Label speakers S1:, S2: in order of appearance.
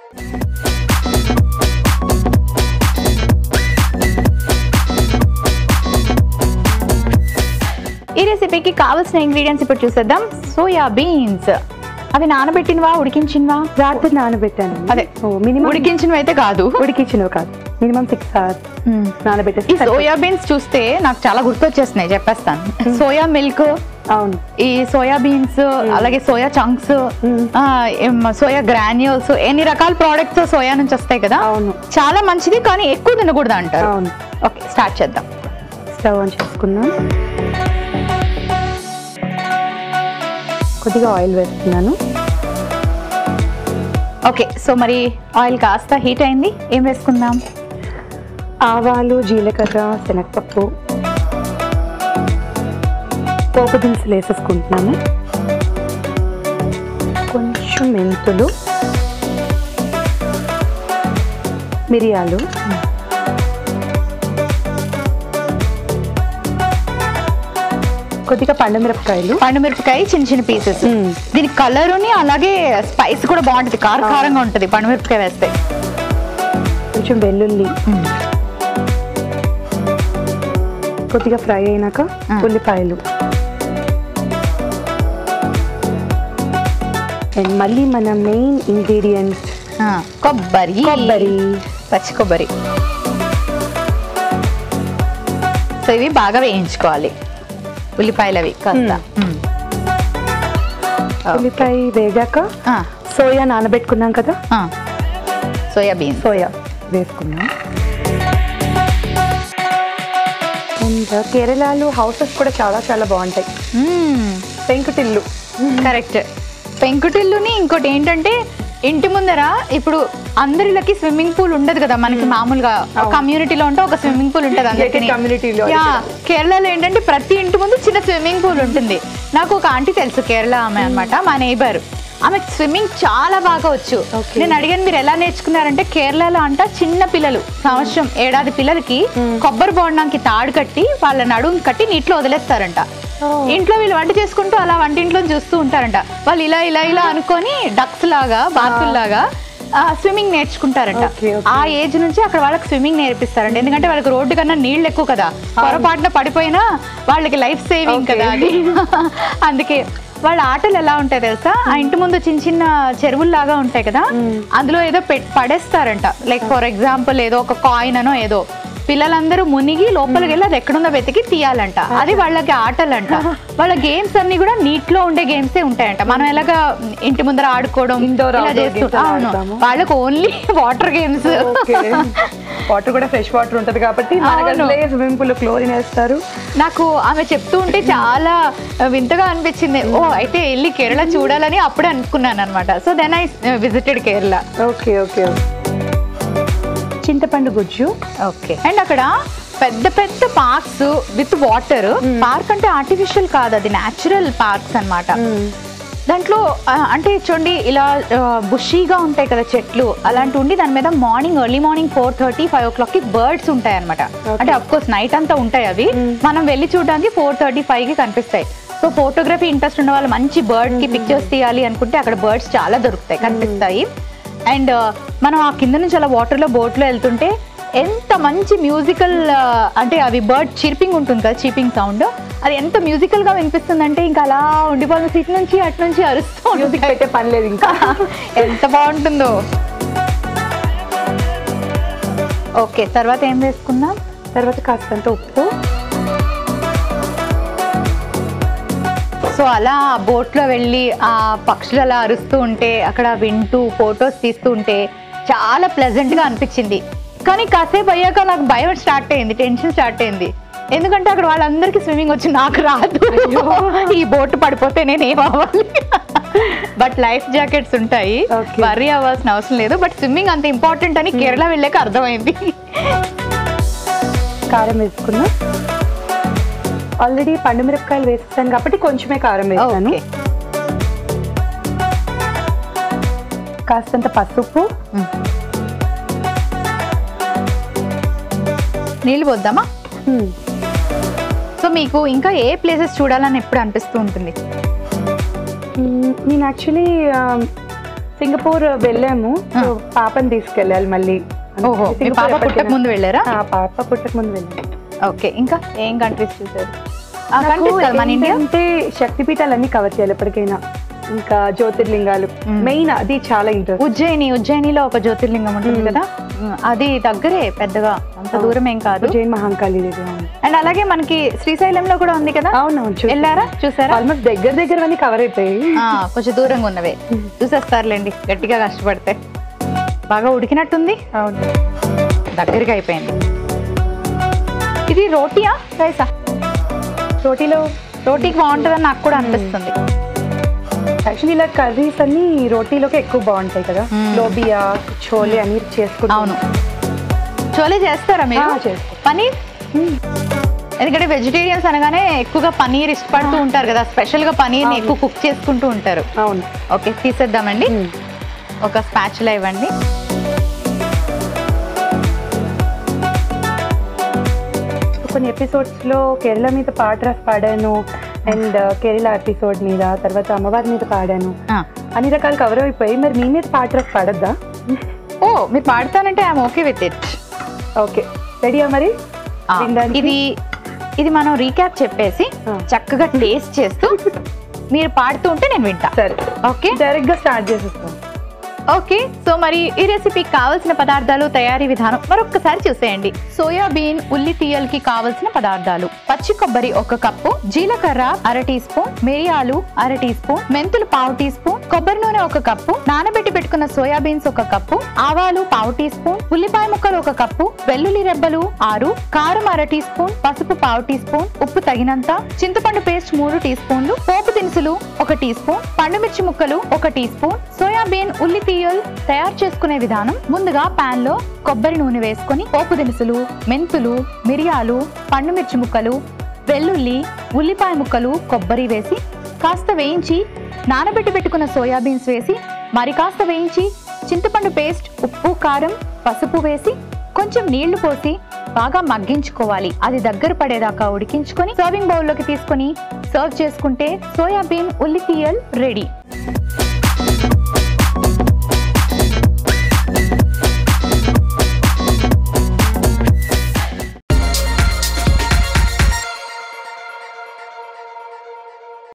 S1: ఈ రెసిపీకి కావాల్సిన ఇంగ్రీడియంట్స్ ఇప్పుడు చూసేద్దాం. సోయా బీన్స్, అవి నానబెట్టినవా ఉడికించినవా?
S2: రాత్రి నానబెట్టాను.
S1: అదే
S2: మినిమం
S1: ఉడికించినవి అయితే కాదు,
S2: ఉడికించినవి కాదు, మినిమం 6 hours నానబెట్టేసి.
S1: ఈ సోయా బీన్స్ చూస్తే నాకు చాలా గుర్తొచ్చేస్తున్నాయి, చెప్పేస్తాను. సోయా మిల్క్,
S2: అవును,
S1: ఈ సోయా బీన్స్, అలాగే సోయా చంక్స్, సోయా గ్రాన్యూల్స్, ఎన్ని రకాల ప్రోడక్ట్స్ సోయా నుంచి వస్తాయి కదా.
S2: అవును,
S1: చాలా మంచిది, కానీ ఎక్కువ తినకూడదు అంటారు.
S2: అవును.
S1: ఓకే, స్టార్ట్ చేద్దాం.
S2: స్టవ్ ఆన్ చేసుకున్నాం. కొద్దిగా ఆయిల్ వేస్తున్నాను.
S1: ఓకే, సో మరి ఆయిల్ కాస్త హీట్ అయింది, ఏం వేసుకుందాం?
S2: ఆవాలు, జీలకర్ర, శనగపప్పు, పోపు దినుసులు వేసేసుకుంటున్నాము. కొంచెం మెంతులు, మిరియాలు, కొద్దిగా పండుమిరపకాయ చిన్న చిన్న పీసెస్. దీని కలరుని అలాగే స్పైస్ కూడా బాగుంటుంది, కారంగా ఉంటుంది పండుమిరపకాయ వేస్తే. కొంచెం వెల్లుల్లి, కొద్దిగా ఫ్రై అయినాక ఉల్లిపాయలు, అండ్ మళ్ళీ మన మెయిన్ ఇంగ్రీడియంట్
S1: కొబ్బరి, పచ్చి కొబ్బరి. సో ఇవి బాగా వేయించుకోవాలి, ఉల్లిపాయలు అవి కాస్త.
S2: ఉల్లిపాయ వేగాక సోయా నానబెట్టుకున్నాం కదా,
S1: సోయా
S2: వేసుకున్నాం. అండ్ కేరళలో హౌసెస్ కూడా చాలా చాలా బాగుంటాయి. పెంకుటిల్లు,
S1: కరెక్ట్. పెంకుటిల్లుని ఇంకోటి ఏంటంటే, ఇంటి ముందర ఇప్పుడు అందరిలోకి స్విమ్మింగ్ పూల్ ఉండదు కదా మనకి. మామూలుగా కమ్యూనిటీలో ఉంటే ఒక స్విమ్మింగ్ పూల్ ఉంటుంది అందరికీ. కేరళలో ఏంటంటే ప్రతి ఇంటి ముందు చిన్న స్విమ్మింగ్ పూల్ ఉంటుంది. నాకు ఒక ఆంటీ తెలుసు, కేరళ ఆమె అనమాట, మా నైబర్. ఆమె స్విమ్మింగ్ చాలా బాగా వచ్చు. నేను అడిగాను, మీరు ఎలా నేర్చుకున్నారంటే, కేరళలో అంట చిన్న పిల్లలు, సంవత్సరం 7 ఏడాది పిల్లలకి కొబ్బరి బోండానికి తాడు కట్టి వాళ్ళ నడుము కట్టి నీటిలో వదిలేస్తారంట. ఇంట్లో వీళ్ళు వంట చేసుకుంటూ అలా వంటింట్లో చూస్తూ ఉంటారంట. వాళ్ళు ఇలా ఇలా ఇలా అనుకొని డక్స్ లాగా, బాతుల్లాగా స్విమ్మింగ్ నేర్చుకుంటారంట. ఆ ఏజ్ నుంచి అక్కడ వాళ్ళకి స్విమ్మింగ్ నేర్పిస్తారంట. ఎందుకంటే వాళ్ళకి రోడ్డు కన్నా నీళ్ళు ఎక్కువ కదా, పొరపాటున పడిపోయినా వాళ్ళకి లైఫ్ సేవింగ్ కదా అది. అందుకే వాళ్ళ ఆటలు ఎలా ఉంటాయి తెలుసా, ఆ ఇంటి ముందు చిన్న చిన్న చెరువుల్లాగా ఉంటాయి కదా, అందులో ఏదో పడేస్తారంట. లైక్ ఫర్ ఎగ్జాంపుల్ ఏదో ఒక కాయిన్ అనో ఏదో, పిల్లలందరూ మునిగి లోపలికి వెళ్ళి అది ఎక్కడుందో వెతికి తీయాలంట. అది వాళ్ళకి ఆటలంట. వాళ్ళ గేమ్స్ అన్ని కూడా నీటిలో ఉండే గేమ్సే ఉంటాయంట. మనం ఎలాగా ఇంటి ముందర ఆడుకోవడం ఇలా చేస్తుంటాం, వాళ్ళకి ఓన్లీ వాటర్ గేమ్స్.
S2: వాటర్ కూడా ఫ్రెష్ వాటర్ ఉంటది కాబట్టి స్విమ్మింగ్ పూల్ క్లోరిన్ వేస్తారు.
S1: నాకు ఆమె చెప్తూ ఉంటే చాలా వింతగా అనిపించింది. ఓ, అయితే వెళ్ళి కేరళ చూడాలని అప్పుడే అనుకున్నాను అనమాట. So then I visited Kerala.
S2: Okay okay. చింతపండు గుజ్జు.
S1: ఓకే. అండ్ అక్కడ పెద్ద పెద్ద పార్క్స్ విత్ వాటర్. పార్క్ అంటే ఆర్టిఫిషియల్ కాదు, అది న్యాచురల్ పార్క్స్ అన్నమాట. దాంట్లో అంటే చూడండి ఇలా బుషీగా ఉంటాయి కదా చెట్లు, అలాంటి ఉండి దాని మీద ఎర్లీ మార్నింగ్ 4:30, 5 o'clockకి బర్డ్స్ ఉంటాయి అనమాట. అంటే అఫ్ కోర్స్ నైట్ అంతా ఉంటాయి అవి, మనం వెళ్ళి చూడడానికి 4:35కి కనిపిస్తాయి. సో ఫోటోగ్రఫీ ఇంట్రెస్ట్ ఉన్న వాళ్ళు మంచి బర్డ్ కి పిక్చర్స్ తీయాలి అనుకుంటే అక్కడ బర్డ్స్ చాలా దొరుకుతాయి, కనిపిస్తాయి. అండ్ మనం ఆ కింద నుంచి అలా వాటర్లో బోట్లో వెళ్తుంటే ఎంత మంచి మ్యూజికల్, అంటే అవి బర్డ్ చిర్పింగ్ ఉంటుంది కదా, చీపింగ్ సౌండ్, అది ఎంత మ్యూజికల్ గా వినిపిస్తుంది అంటే ఇంకా అలా ఉండిపోతుంది, సీట్ నుంచి అటు నుంచి అరుస్తూ
S2: మ్యూజిక్ పెట్టే పని లేదు ఇంకా.
S1: ఎంత బాగుంటుందో. ఓకే, తర్వాత ఏం వేసుకుందాం?
S2: తర్వాత కాస్తంత ఉప్పు.
S1: సో అలా బోట్లో వెళ్ళి ఆ పక్షులు అలా అరుస్తూ ఉంటే అక్కడ వింటూ ఫొటోస్ తీస్తూ ఉంటే చాలా ప్లెజెంట్గా అనిపించింది. కానీ కాసేపు అయ్యాక నాకు భయం స్టార్ట్ అయింది, టెన్షన్ స్టార్ట్ అయింది. ఎందుకంటే అక్కడ వాళ్ళందరికీ స్విమ్మింగ్ వచ్చి నాకు రాదు, ఈ బోట్ పడిపోతే నేనేం అవ్వాలి. బట్ లైఫ్ జాకెట్స్ ఉంటాయి, వర్రీ అవ్వాల్సిన అవసరం లేదు. బట్ స్విమ్మింగ్ అంత ఇంపార్టెంట్ అని కేరళ వెళ్ళాక అర్థమైంది.
S2: కారం వేసుకున్నా, ఆల్రెడీ పండుమిరపకాయలు వేస్తాను కాబట్టి కొంచెమే కారం వేస్తాను. కాస్తంత పసుపు.
S1: నీళ్ళు పోద్దామా? సో మీకు ఇంకా ఏ ప్లేసెస్ చూడాలని ఎప్పుడు అనిపిస్తూ ఉంటుంది?
S2: నేను యాక్చువల్లీ
S3: సింగపూర్ వెళ్ళాము, పాపని తీసుకెళ్ళాలి మళ్ళీ.
S2: ఓహో, మీ పాప పుట్టక ముందు వెళ్ళారా?
S3: పాప పుట్టక ముందు వెళ్ళాము.
S2: ఓకే, ఇంకా ఏం కంట్రీస్ చూసారు?
S3: మన ఇండియా అంటే శక్తిపీఠాలన్నీ కవర్ చేయాలి ఎప్పటికైనా. ఇంకా జ్యోతిర్లింగాలు మెయిన్, అది చాలా ఇంట్రెస్ట్.
S2: ఉజ్జయినిలో ఒక జ్యోతిర్లింగం ఉంటుంది కదా, అది దగ్గరే, పెద్దగా అంత దూరం ఏం కాదు.
S3: ఉజ్జయిని మహాకాళి దేవి.
S2: అండ్ అలాగే మనకి శ్రీశైలంలో కూడా ఉంది కదా.
S3: అవునవును,
S2: వెళ్ళారా? చూసారా?
S3: ఆల్మోస్ట్ దగ్గరవన్నీ కవర్ అయిపోయి,
S2: కొంచెం దూరంగా ఉన్నవే చూసేస్తారులేండి, గట్టిగా కష్టపడితే. బాగా ఉడికినట్టుంది.
S3: అవును,
S2: దగ్గరగా అయిపోయింది. ఇది రోటీయా రైసా? రోటీకి బాగుంటుందని నాకు కూడా అనిపిస్తుంది.
S3: యాక్చువల్లీ ఇలా కర్రీస్ అన్ని రోటీలోకి ఎక్కువ బాగుంటాయి కదా. లోబియా, చోలే అని చేసుకుంటాం.
S2: అవును, చోలే చేస్తారా మీరు? పనీర్, ఎందుకంటే వెజిటేరియన్స్ అనగానే ఎక్కువగా పనీర్ ఇష్టపడుతూ ఉంటారు కదా, స్పెషల్ గా పనీర్ ని ఎక్కువ కుక్ చేసుకుంటూ ఉంటారు.
S3: అవును.
S2: ఓకే, తీసేద్దామండి. ఒక స్పాచులా ఇవ్వండి.
S3: కొన్ని ఎపిసోడ్స్ లో కేరళ మీద పాటరాస్ పాడాను, అండ్ కేరళ ఎపిసోడ్ మీద, తర్వాత అమ్మవారి మీద పాడాను. అన్ని రకాలు కవర్ అయిపోయి, మరి మీ మీద పాటరాస్ పాడద్దా?
S2: ఓ, మీరు పాడతానంటే I'm okay with it.
S3: Okay, రెడీయా మరి?
S2: ఇది మనం రీక్యాప్ చెప్పేసి చక్కగా టేస్ట్ చేస్తూ మీరు పాడుతూ ఉంటే నేను వింటా.
S3: సరే,
S2: ఓకే,
S3: డైరెక్ట్ గా స్టార్ట్ చేసేస్తాం.
S2: ఓకే, సో మరి ఈ రెసిపీకి కావలసిన పదార్థాలు, తయారీ విధానం మరొకసారి చూసేయండి. సోయాబీన్ ఉల్లి తీయలకి కావలసిన పదార్థాలు: పచ్చి కొబ్బరి 1 కప్పు, జీలకర్ర 1/2 టీ స్పూన్, మిరియాలు 1/2 టీ స్పూన్, మెంతులు 1/2 టీ స్పూన్, కొబ్బరి నూనె 1 కప్పు, నానబెట్టి పెట్టుకున్న సోయాబీన్స్ 1 కప్పు, ఆవాలు 1/2 టీ స్పూన్, ఉల్లిపాయ ముక్కలు 1 కప్పు, వెల్లుల్లి రెబ్బలు 6, కారం 1/2 టీ స్పూన్, పసుపు 1/2 టీ స్పూన్, ఉప్పు తగినంత, చింతపండు పేస్ట్ 3 టీ స్పూన్లు, పోపు దినుసులు 1 టీ స్పూన్, పండుమిర్చి ముక్కలు 1 టీ స్పూన్. సోయాబీన్ ఉల్లి తయారు చేసుకునే విధానం: ముందుగా పాన్ లో కొబ్బరి నూనె వేసుకొని పోపు దినుసులు, మెంతులు, మిరియాలు, పండుమిర్చి ముక్కలు, వెల్లుల్లి, ఉల్లిపాయ ముక్కలు, కొబ్బరి వేసి కాస్త వేయించి, నానబెట్టి పెట్టుకున్న సోయాబీన్స్ వేసి మరి కాస్త వేయించి, చింతపండు పేస్ట్, ఉప్పు, కారం, పసుపు వేసి కొంచెం నీళ్లు పోసి బాగా మగ్గించుకోవాలి. అది దగ్గర పడేదాకా ఉడికించుకొని సర్వింగ్ బౌల్లోకి తీసుకొని సర్వ్ చేసుకుంటే సోయాబీన్ ఉల్లి తీయల్ రెడీ.